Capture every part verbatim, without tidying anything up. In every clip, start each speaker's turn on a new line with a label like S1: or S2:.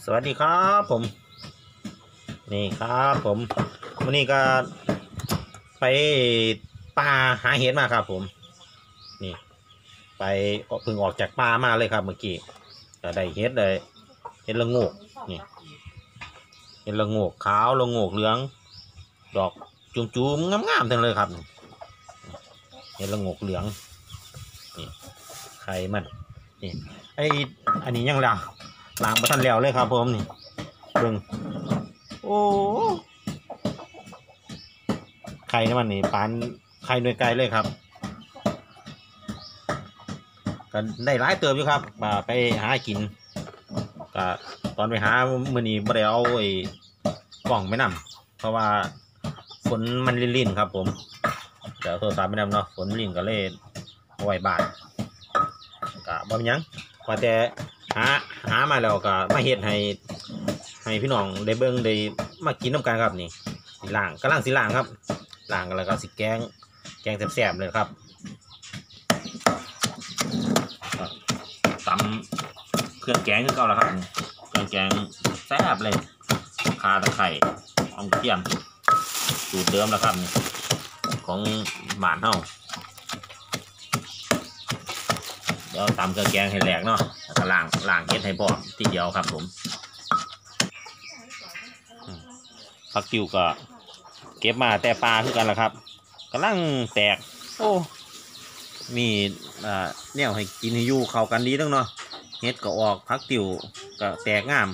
S1: สวัสดีครับผมนี่ครับผมวันนี้ก็ไปป่าหาเห็ดมาครับผมนี่ไปเพิ่งออกจากป่ามาเลยครับเมื่อกี้ก็ได้เห็ดเลยเห็ดละโงกนี่เห็ดละโงกขาวละโงกเหลืองดอกจุ่มๆงามๆทั้งเลยครับเห็ดละโงกเหลืองนี่ไข่มันนี่ไออันนี้ยังแล้วล้างมาทันแล้วเลยครับผมนี่เบิ่งโอ้ไข่นี่มันนี่ปานไข่ด้วยไก่เลยครับก็ได้หลายเติมอยู่ครับมาไปหากินก็ตอนไปหามื้อนี้บ่ได้เอาไอ้กล่องไปนำเพราะว่าฝนมันลิ่นๆครับผมเดี๋ยวโทรศัพท์ไปนำเนาะฝนลิ่นก็เลยเอาไว้บ้านก็บ่มีหยังว่าแต่หาหามาแล้วก็มาเฮ็ดให้ให้พี่น้องได้เบิ่งได้มากินน้ำกันครับนี่สิล้างกำลังสิล้างครับล้างกันแล้วก็สิแกงแกงแซ่บๆเลยครับตำเครื่องแกงคือเก่าแล้วครับเครื่องแกงแซ่บเลยข่าตะไคร้หอมเทียมสูตรเดิมแล้วครับของบ้านเฮาเดี๋ยวตำเครื่องแกงให้แหลกเนาะแล้วก็ล้างล้างเฮ็ดให้พร้อมทีเดียวครับผมผักติ้วก็เก็บมาแต่ปลาคือกันละครับกำลังแตกโอ้มีอ่าแนวให้กินให้อยู่เข้ากันดีทั้งเนาะเฮ็ดก็ออกผักติ้วก็แตกงาม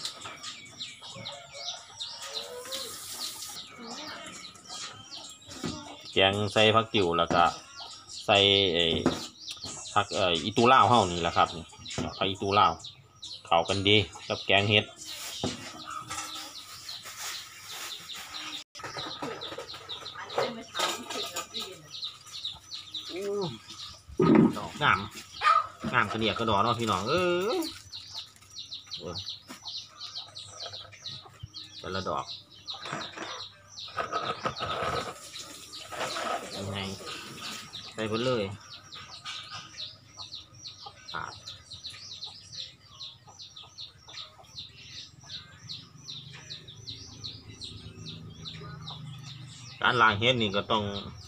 S1: แกงใส่ผักติ้วแล้วก็ใส่ไอ้ผักเอ่ออีตูล่าวเฮานี่แหละครับนี่ผักอีตูล่าวเข้ากันดีกับแกงเฮ็ดดอกงามงามกระเดียกกระดอเนาะพี่น้องเออแต่ละดอกยังไงใส่ไปเลยการล้างเฮ็ดนี่ก็ต้อง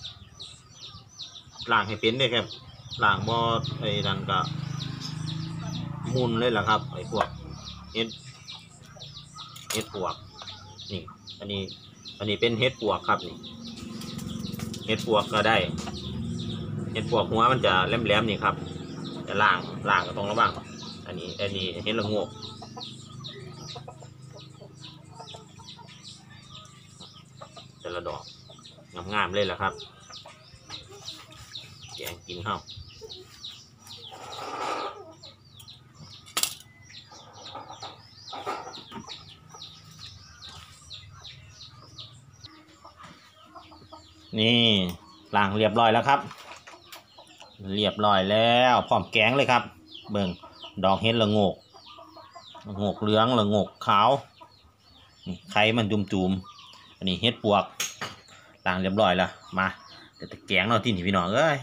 S1: ล้างให้เป็นด้วยครับล้างบ่อไอ้นั่นก็มุนเลยล่ะครับไอ้พวกเฮ็ดเฮ็ดปวกนี่อันนี้อันนี้เป็นเฮ็ดปวกครับนี่เฮ็ดปวกก็ได้เฮ็ดปวกหัวมันจะแหลมๆนี่ครับจะล้างล้างก็ต้องระวังอันนี้อันนี้เฮ็ดละโงกแต่ละดอกงามๆเลยล่ะครับแกงกินข้าวนี่ล้างเรียบร้อยแล้วครับเรียบร้อยแล้วพร้อมแกงเลยครับเบิ่งดอกเห็ดละโงกละโงกเหลืองละโงกขาวนี่ไข่มันจุ่มๆอันนี้เห็ดปวกล้างเรียบร้อยแล้วมาเดี๋ยวจะแกงเราที่นี่พี่น้องเอ้ย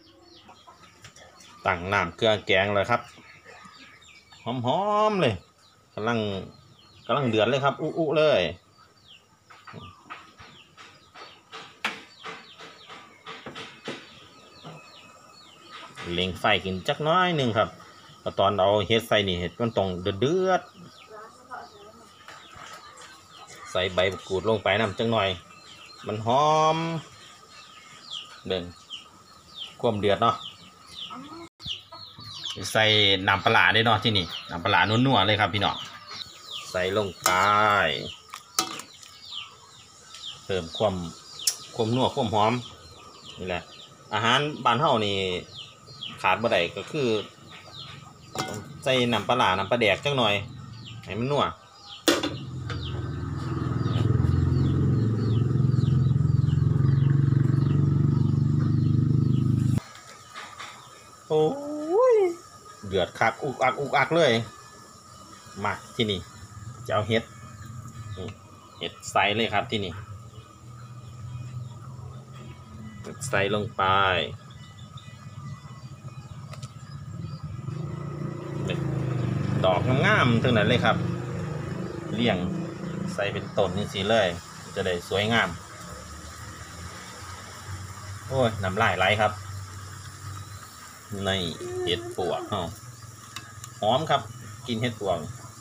S1: ตั้งน้ำเครื่องแกงเลยครับหอมๆเลยกำลังกำลังเดือดเลยครับอุ๊ๆเลยเล็งไฟกินจักน้อยหนึ่งครับตอนเอาเฮ็ดใส่นี่เห็ดมันต้องเดือดใส่ใบมะกรูดลงไปน้ำจังหน่อยมันหอมเดินความเดือดเนาะใส่น้ำปลาได้เนาะที่นี่น้ำปลานัวๆเลยครับพี่น้องใส่ลงไปเพิ่มความความนัวความหอมนี่แหละอาหารบ้านเฮานี่ขาดบ่ได้ก็คือใส่น้ำปลาน้ำปลาแดกจังหน่อยให้มันนัวโอ้ยเดือดคักอุกอักอุกอักเลยมาที่นี่จะเอาเห็ดเห็ดใส่เลยครับที่นี่ใส่ลงไปดอกงามๆทั้งนั้นเลยครับเลี่ยงใส่เป็นต้นนี่สิเลยจะได้สวยงามโอ้ยน้ำลายไหลครับในเห็ดปวกเฮาหอมครับกินเห็ดปวก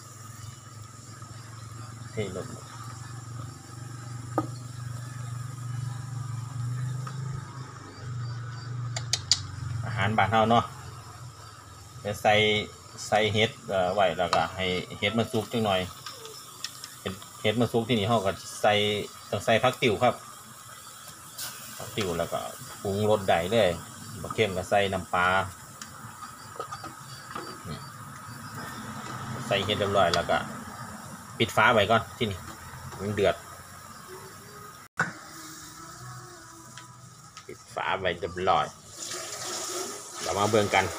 S1: เท่ลงอาหารบ้านเฮาเนาะจะใส่ใส่เห็ดไว้แล้วก็ให้เห็ดมันสุกจังหน่อยเห็ดเห็ดมันสุกที่นี่เฮาก็ใส่ต้องใส่ผักติ๋วครับผักติ๋วแล้วก็ปรุงรสได้เลยบะเค็มก็ใส่น้ำปลาใส่เห็ดเรียบร้อยแล้วก็ปิดฝาไว้ก่อนที่นี่มันเดือดปิดฝาไว้เรียบร้อยเรามาเบิ่งกัน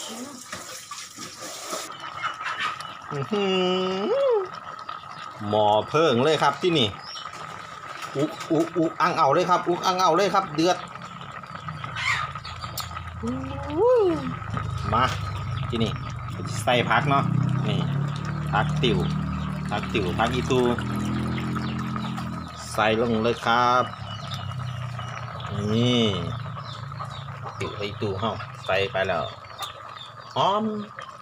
S1: หมอเพิ่งเลยครับที่นี่อุกอุกอุกอังเอาเลยครับอุกอังเอาเลยครับเดือดมาที่นี่ใส่ผักเนาะนี่ผักติ๋วผักติ๋วผักอีตูใส่ลงเลยครับนี่ติ๋วอีตูเฮาใส่ไปแล้วหอม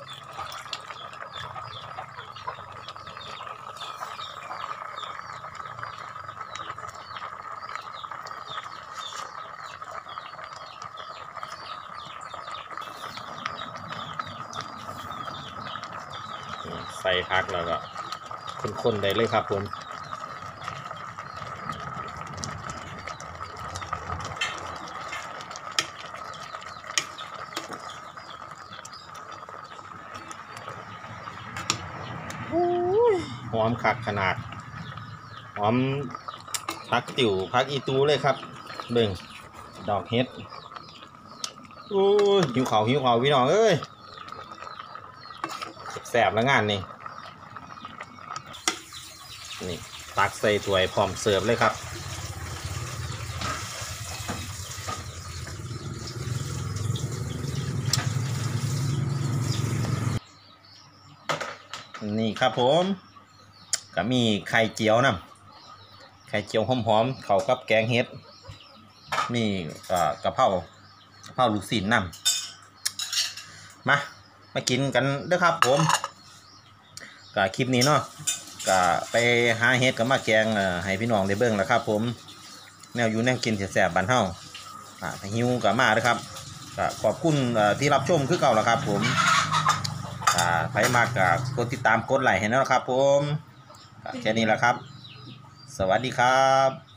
S1: ใส่พักแล้วก็คนๆได้เลยครับผมหอมคักขนาดหอมพักติ๋วพักอีตูเลยครับเบิ่งดอกเห็ดโอ้ยหิวเขาหิวเขาพี่น้องเอ้ยแสบแล้วงานนี่นี่ตักใส่ถ้วยพร้อมเสิร์ฟเลยครับนี่ครับผมก็มีไข่เจียวนะไข่เจียวหอมๆเข้ากับแกงเห็ดมีกระเพรากระเพราลูกศิลป์นำมามากินกันเด้อครับผมก็คลิปนี้เนาะก็ไปหาเห็ดกับมาแกงให้พี่น้องได้เบิ่งแล้วครับผมแนวอยู่แนวกินแซ่บๆบ้านเฮาอ่าหิวกับมาเด้อครับก็ขอบคุณที่รับชมคือเก่าแล้วครับผมอ่าใครมากก็กดติดตามกดไลค์ให้นะครับผมแค่นี้แหละครับสวัสดีครับ